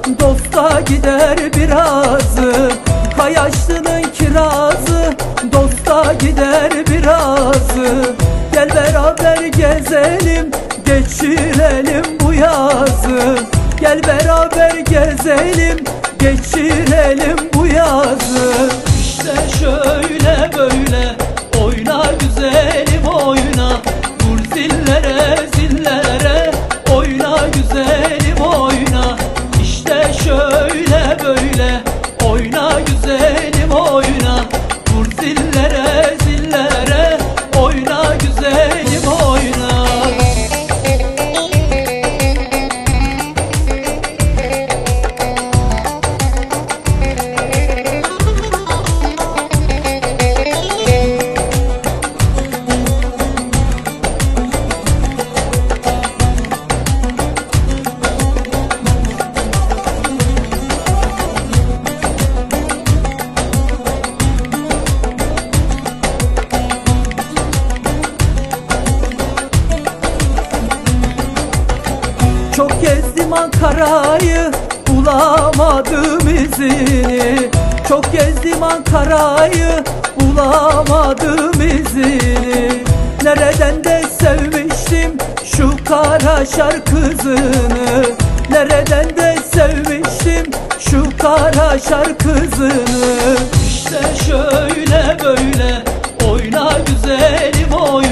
dosta gider birazı. Kayaşlı'nın kirazı dosta gider birazı. Gel beraber gezelim, geçirelim bu yazı. Gel beraber gezelim, geçirelim bu yazı. İşte şöyle böyle oyna güzelim oyna. Vur zillere zillere oyna güzelim oyna. İşte şöyle böyle oyna güzelim oyna. Vur zillere zillere oyna güzelim oyna. Çok gezdim Ankara'yı, bulamadım izini. Çok gezdim Ankara'yı, bulamadım izini. Nereden de sevmiştim şu Karaşar kızını. Nereden de sevmiştim şu Karaşar kızını. İşte şöyle böyle oyna güzelim oyna.